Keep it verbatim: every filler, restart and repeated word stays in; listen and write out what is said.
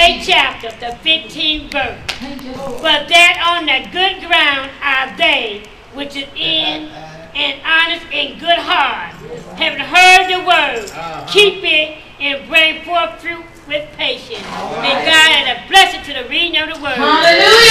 eighth chapter, the fifteenth verse. But that on the good ground are they which is in an honest and good heart, having heard the word, keep it and bring forth fruit with patience. May God add a blessing to the reading of the word. Hallelujah.